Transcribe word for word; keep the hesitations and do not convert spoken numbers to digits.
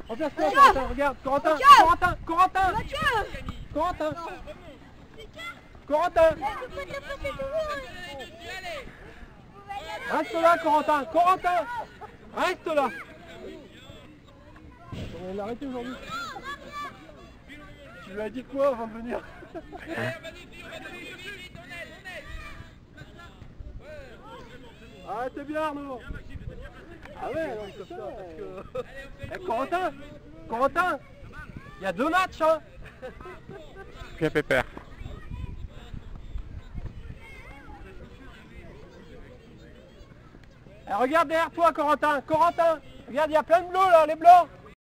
Remplace-toi, Corentin, regarde, Corentin, Corentin, Corentin, Corentin, Corentin. Reste là, Corentin, Corentin, reste là. On va l'arrêter aujourd'hui. Tu lui as dit quoi avant de venir? Ah, t'es bien, Arnaud. Ah ouais, non, c'est ça, parce que... Eh, Corentin, Corentin, il y a deux matchs, hein. Bien pépère. Eh, regarde derrière toi, Corentin, Corentin, regarde, il y a plein de bleus là, les blancs.